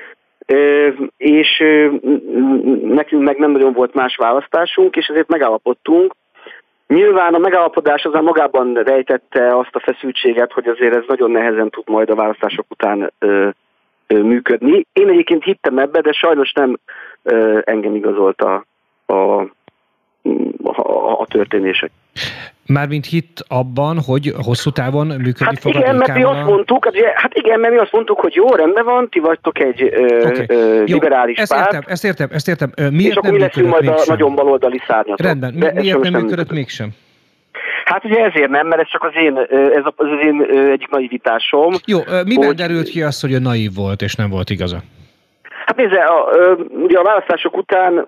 és nekünk meg nem nagyon volt más választásunk, és ezért megállapodtunk. Nyilván a megállapodás azán magában rejtette azt a feszültséget, hogy azért ez nagyon nehezen tud majd a választások után ö, ö, működni. Én egyébként hittem ebbe, de sajnos nem ö, engem igazolt a, a, a, a történések. Mármint hitt abban, hogy hosszú távon működni hát fog igen, a mert mi azt mondtuk, hát igen, mert mi azt mondtuk, hogy jó, rendben van, ti vagytok egy ö, okay. ö, liberális jó, párt. Értem, ezt értem, ezt értem. Miért és akkor mi leszünk majd a nagyon baloldali szárnyatok. Rendben, mi, miért nem működött mégsem? Hát ugye ezért nem, mert ez csak az én, ez az én egyik naivitásom. Jó, miben hogy... derült ki az, hogy ő naív volt, és nem volt igaza? Hát nézze, a, ugye a választások után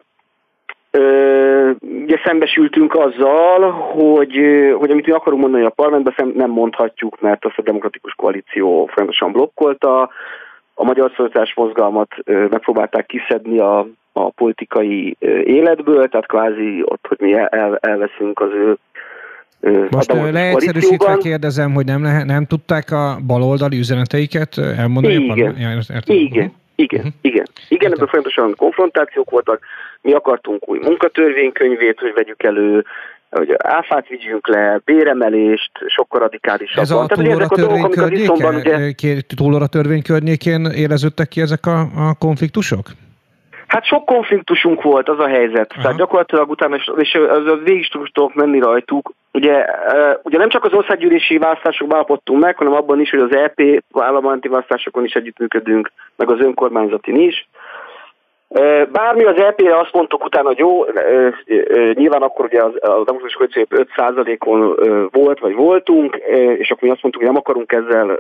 ugye szembesültünk azzal, hogy, hogy amit mi akarunk mondani a parlamentben, nem mondhatjuk, mert azt a demokratikus koalíció folyamatosan blokkolta. A Magyar Szolidaritás Mozgalmat megpróbálták kiszedni a, a politikai életből, tehát kvázi ott, hogy mi el, elveszünk az ő Most leegyszerűsítve kérdezem, hogy nem, lehet, nem tudták a baloldali üzeneteiket elmondani? Igen, a ja, igen, igen, uh-huh. igen. Igen, ebben folyamatosan konfrontációk voltak. Mi akartunk új munkatörvénykönyvét, hogy vegyük elő, hogy áfát vigyünk le, béremelést, sokkal radikálisabban. Ez a túlóra törvény környéken, ugye... túlóra törvény környékén éleződtek ki ezek a, a konfliktusok? Hát sok konfliktusunk volt, az a helyzet. Aha. Tehát gyakorlatilag utána, és az, az végig tudok menni rajtuk. Ugye, ugye nem csak az országgyűlési választásokban állapodtunk meg, hanem abban is, hogy az é pé államánti választásokon is együttműködünk, meg az önkormányzatin is. Bármi az é pére azt mondtuk utána, hogy jó, nyilván akkor ugye az, a demokratikus koalíció öt százalékon volt, vagy voltunk, és akkor mi azt mondtuk, hogy nem akarunk ezzel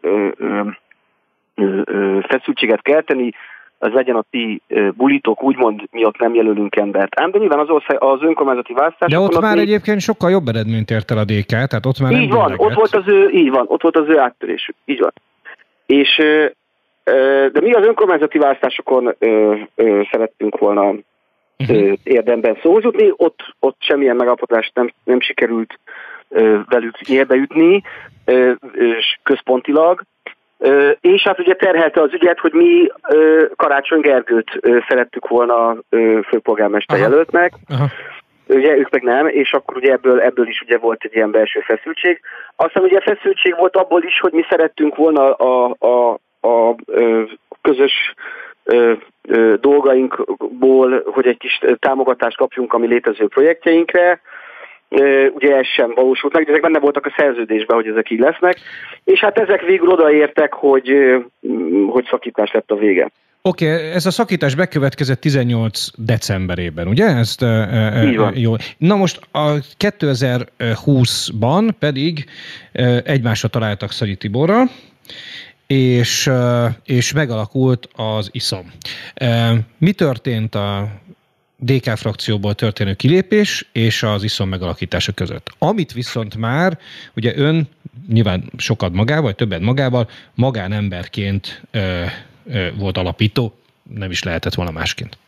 feszültséget kelteni, az legyen a ti bulítók, úgymond miatt nem jelölünk embert. Ám de nyilván az, ország, az önkormányzati választásokon... De ott már még... egyébként sokkal jobb eredményt ért el a dé ká, tehát ott már így nem van, ott volt az ő, így van, ott volt az ő áttörésük, így van. És, de mi az önkormányzati választásokon szerettünk volna uh-huh. érdemben szóhoz jutni, ott, ott semmilyen megállapodást nem, nem sikerült velük nyerbeütni központilag, és hát ugye terhelte az ügyet, hogy mi Karácsony Gergőt szerettük volna főpolgármester jelöltnek, Aha. ugye ők meg nem, és akkor ugye ebből, ebből is ugye volt egy ilyen belső feszültség. Aztán ugye feszültség volt abból is, hogy mi szerettünk volna a, a, a, a közös dolgainkból, hogy egy kis támogatást kapjunk a mi létező projektjeinkre. Ugye ez sem valósult meg, de ezek benne voltak a szerződésben, hogy ezek így lesznek, és hát ezek végül odaértek, hogy, hogy szakítás lett a vége. Oké, okay, ez a szakítás bekövetkezett tizennyolc decemberében, ugye? Ezt, így van. Jó. Na most a kétezer-húszban pedig egymásra találtak Szanyi Tiborral, és, és megalakult az iszom. Mi történt a dé ká frakcióból történő kilépés és az iszom megalakítása között? Amit viszont már, ugye ön nyilván sokat magával, többet magával, magánemberként ö, ö, volt alapító, nem is lehetett volna másként.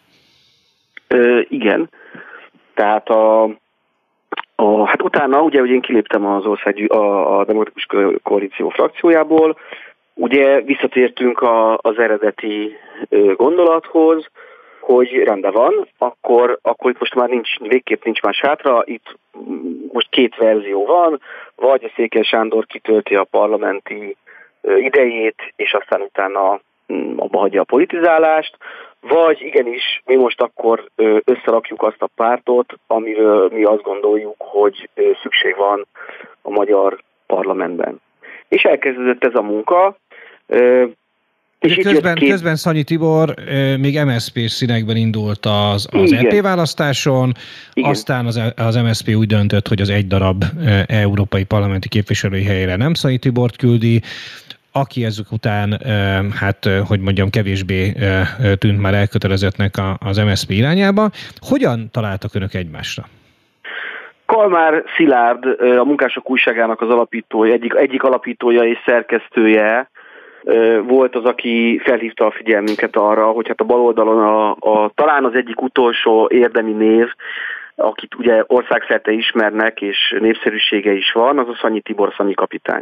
Ö, igen. Tehát a, a, hát utána, ugye, hogy én kiléptem az ország, a, a Demokratikus Koalíció frakciójából, ugye visszatértünk a, az eredeti gondolathoz, hogy rendben van, akkor, akkor itt most már nincs, végképp nincs más hátra, itt most két verzió van, vagy a Székely Sándor kitölti a parlamenti idejét, és aztán utána abba hagyja a politizálást, vagy igenis mi most akkor összerakjuk azt a pártot, amiről mi azt gondoljuk, hogy szükség van a magyar parlamentben. És elkezdődött ez a munka. És közben, két... közben Szanyi Tibor még em es zé pés színekben indult az, az é pé választáson, Igen. aztán az, az em es zé pé úgy döntött, hogy az egy darab európai parlamenti képviselői helyére nem Szanyi Tibort küldi, aki ezek után, hát hogy mondjam, kevésbé tűnt már elkötelezettnek az em es zé pé irányába. Hogyan találtak önök egymásra? Kalmár Szilárd, a Munkások Újságának az alapítója, egyik, egyik alapítója és szerkesztője, volt az, aki felhívta a figyelmünket arra, hogy hát a baloldalon a, a, talán az egyik utolsó érdemi név, akit ugye országszerte ismernek, és népszerűsége is van, az a Szanyi Tibor, Szanyi kapitány.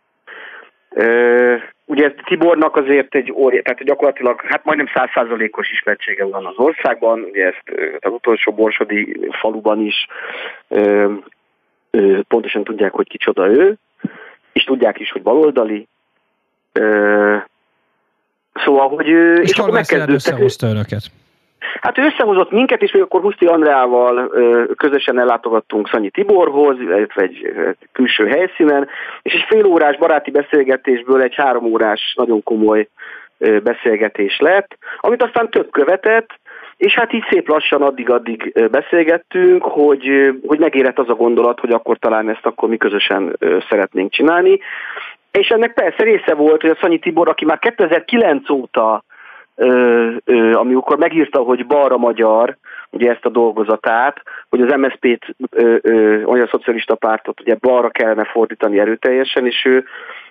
Ugye Tibornak azért egy óriás, tehát gyakorlatilag hát majdnem száz százalékos ismertsége van az országban, ugye ezt az utolsó borsodi faluban is ö, ö, pontosan tudják, hogy kicsoda ő, és tudják is, hogy baloldali. Ö, szóval, hogy... És, és akkor megkezdődtek... összehozta önöket? Hát ő összehozott minket, és még akkor Huszti Andreával közösen ellátogattunk Szanyi Tiborhoz, illetve egy külső helyszínen, és egy fél órás baráti beszélgetésből egy három órás, nagyon komoly beszélgetés lett, amit aztán több követett, és hát így szép lassan addig-addig beszélgettünk, hogy, hogy megérett az a gondolat, hogy akkor talán ezt akkor mi közösen szeretnénk csinálni. És ennek persze része volt, hogy a Szanyi Tibor, aki már kétezer-kilenc óta Ö, ö, amikor megírta, hogy balra magyar, ugye ezt a dolgozatát, hogy az em es zé pét, ö, ö, olyan szocialista pártot ugye balra kellene fordítani erőteljesen, és ő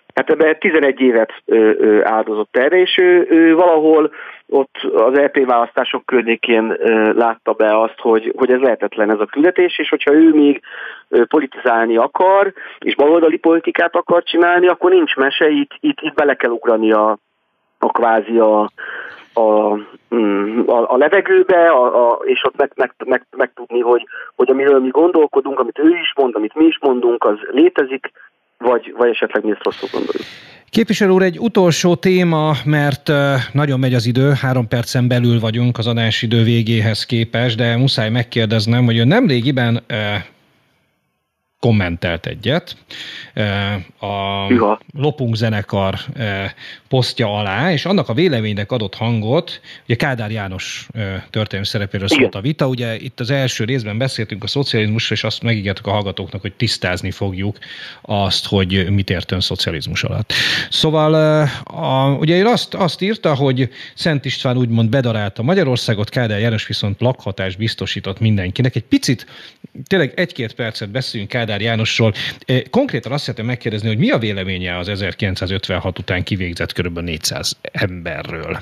hát ebben tizenegy évet áldozott erre, és ő, ő valahol ott az é pé választások környékén látta be azt, hogy, hogy ez lehetetlen ez a küldetés, és hogyha ő még politizálni akar, és baloldali politikát akar csinálni, akkor nincs mese, itt, itt, itt bele kell ugrani a, a kvázi a, a, a, a levegőbe, a, a, és ott meg, meg, meg, meg tudni, hogy, hogy amiről mi gondolkodunk, amit ő is mond, amit mi is mondunk, az létezik, vagy, vagy esetleg mi ezt rosszul gondoljuk. Képviselő úr, egy utolsó téma, mert nagyon megy az idő, három percen belül vagyunk az adásidő végéhez képest, de muszáj megkérdeznem, hogy ön nemrégiben kommentelt egyet a Üha. Lopunk zenekar posztja alá, és annak a véleménynek adott hangot, ugye Kádár János történelmi szerepéről szólt a vita, ugye itt az első részben beszéltünk a szocializmusról, és azt megígértük a hallgatóknak, hogy tisztázni fogjuk azt, hogy mit ért ön szocializmus alatt. Szóval a, ugye én azt, azt írta, hogy Szent István úgymond bedarálta Magyarországot, Kádár János viszont lakhatást biztosított mindenkinek. Egy picit, tényleg egy-két percet beszéljünk Kádár Jánosról. Konkrétan azt szeretném megkérdezni, hogy mi a véleménye az ezerkilencszázötvenhat után kivégzett kb. négyszáz emberről?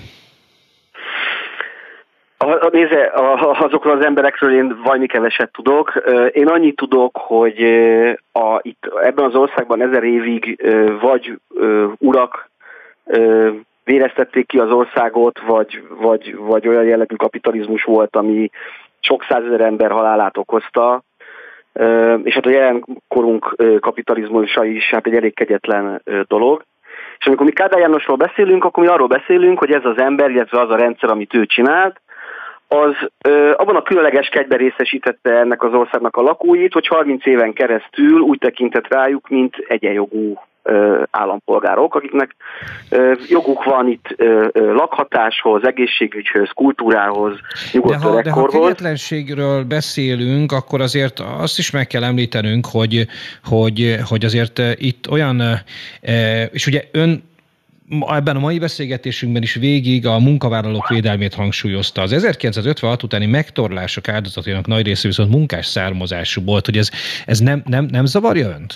A, nézze, azokról az emberekről én valami keveset tudok. Én annyit tudok, hogy a, itt ebben az országban ezer évig vagy urak véreztették ki az országot, vagy, vagy, vagy olyan jellegű kapitalizmus volt, ami sok százezer ember halálát okozta. És hát a jelenkorunk kapitalizmusa is hát egy elég kegyetlen dolog. És amikor mi Kádár Jánosról beszélünk, akkor mi arról beszélünk, hogy ez az ember, illetve az a rendszer, amit ő csinált, az ö, abban a különleges kegyben részesítette ennek az országnak a lakóit, hogy harminc éven keresztül úgy tekintett rájuk, mint egyenjogú ö, állampolgárok, akiknek ö, joguk van itt ö, ö, lakhatáshoz, egészségügyhöz, kultúrához, nyugodt öregkorhoz. De ha, de ha kegyetlenségről beszélünk, akkor azért azt is meg kell említenünk, hogy, hogy, hogy azért itt olyan, és ugye ön ebben a mai beszélgetésünkben is végig a munkavállalók védelmét hangsúlyozta. Az ezerkilencszázötvenhat utáni megtorlások áldozatának nagy része viszont munkás származású volt, hogy ez, ez nem, nem, nem zavarja önt?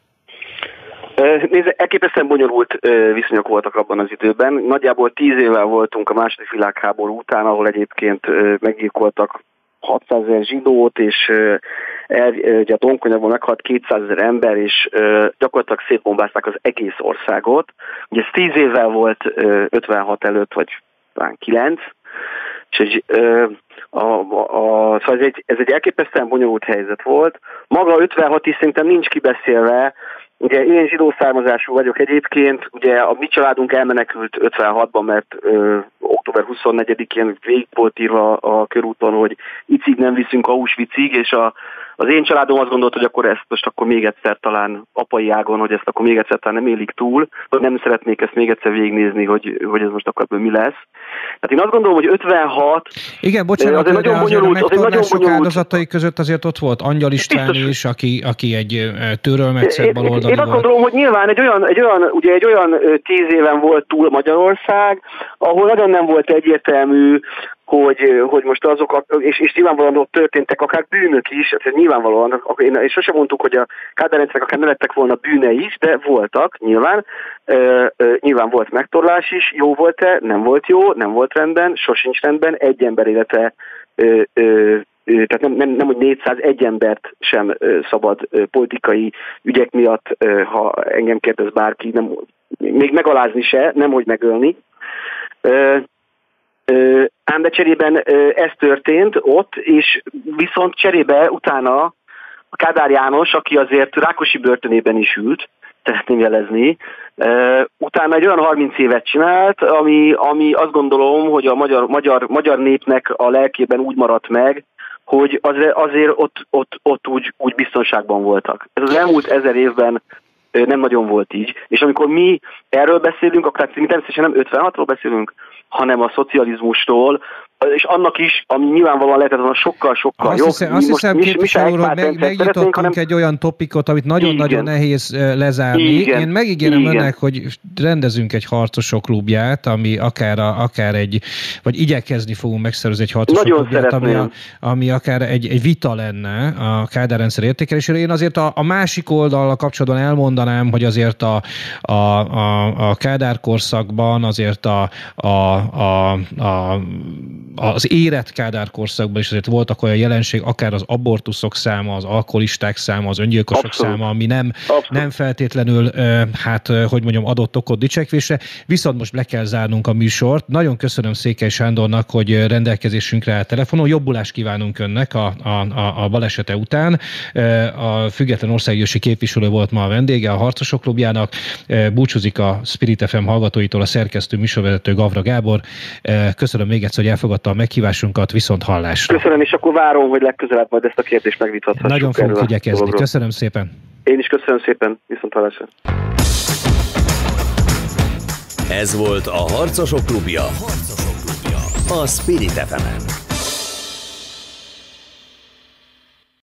Nézd, elképesztően bonyolult viszonyok voltak abban az időben. Nagyjából tíz évvel voltunk a második világháború után, ahol egyébként meggyilkoltak hatszázezer zsidót, és el, ugye a Tonkonyagban meghalt kétszázezer ember, és gyakorlatilag szétbombázták az egész országot. Ugye ez tíz évvel volt ötvenhat előtt, vagy talán kilenc, és egy, a, a, a, szóval ez egy, ez egy elképesztően bonyolult helyzet volt. Maga ötvenhat is szerintem nincs kibeszélve. Ugye én zsidó származású vagyok egyébként, ugye a mi családunk elmenekült ötvenhatban, mert ö, október huszonnegyedikén végig volt írva a körúton, hogy icig nem viszünk Auschwitzig, és a, az én családom azt gondolt, hogy akkor ezt most akkor még egyszer talán apai ágon, hogy ezt akkor még egyszer talán nem élik túl, hogy nem szeretnék ezt még egyszer végignézni, hogy, hogy ez most akkor mi lesz. Tehát én azt gondolom, hogy ötvenhat... Igen, bocsánat, azért nagyon bonyolult, azért a megtorlások áldozatai között azért ott volt Angyal István biztos is, aki, aki egy törölmetszett baloldali Én azt gondolom, hogy nyilván egy olyan, egy olyan, ugye egy olyan tíz éven volt túl Magyarország, ahol nagyon nem volt egyértelmű, hogy, hogy most azok, és, és nyilvánvalóan ott történtek akár bűnök is, tehát nyilvánvalóan, és sosem mondtuk, hogy a Kádár rendszernek akár ne lettek volna bűne is, de voltak nyilván, e, e, nyilván volt megtorlás is, jó volt-e, nem volt jó, nem volt rendben, sosincs rendben, egy ember élete, e, e, tehát nem, nem, nem hogy négyszázegy embert sem szabad politikai ügyek miatt, ha engem kérdez bárki, nem, még megalázni se, nem hogy megölni. Ám de cserében ez történt ott, és viszont cserébe utána a Kádár János, aki azért Rákosi börtönében is ült, szeretném jelezni, utána egy olyan harminc évet csinált, ami, ami azt gondolom, hogy a magyar, magyar, magyar népnek a lelkében úgy maradt meg, hogy azért, azért ott, ott, ott úgy, úgy biztonságban voltak. Ez az elmúlt ezer évben nem nagyon volt így. És amikor mi erről beszélünk, akkor mi természetesen nem ötvenhatról beszélünk, hanem a szocializmustól, és annak is, ami nyilvánvalóan lehetett volna sokkal-sokkal azt jobb. Hiszem, azt hiszem, képviselő úr, hogy meg, megnyitottunk hanem... egy olyan topikot, amit nagyon-nagyon igen. nehéz lezárni. Igen. Én megígérem igen. önnek, hogy rendezünk egy harcosok klubját, ami akár, a, akár egy, vagy igyekezni fogunk megszervezni egy harcosok nagyon klubját, ami, a, ami akár egy, egy vita lenne a Kádár rendszer értékelésére. Én azért a, a másik oldallal kapcsolatban elmondanám, hogy azért a, a, a, a Kádár korszakban azért a, a, a, a az érett Kádár korszakban is azért voltak olyan jelenség, akár az abortuszok száma, az alkoholisták száma, az öngyilkosok Abszolút. száma, ami nem, nem feltétlenül, hát, hogy mondjam, adott okot dicsekvésre. Viszont most le kell zárnunk a műsort. Nagyon köszönöm Székely Sándornak, hogy rendelkezésünkre áll telefonon. Jobbulást kívánunk önnek a, a, a balesete után. A független országgyűlési képviselő volt ma a vendége a Harcosok Klubjának. Búcsúzik a Spirit ef em hallgatóitól a szerkesztő műsorvezető Gavra Gábor. Köszönöm még egyszer, hogy elfogadta a meghívásunkat, viszont hallásra. Köszönöm, és akkor várom, hogy legközelebb majd ezt a kérdést megvitathassuk. Nagyon fogunk igyekezni. Köszönöm szépen. Én is köszönöm szépen, viszont hallásra. Ez volt a Harcosok Klubja. A Spirit ef emen.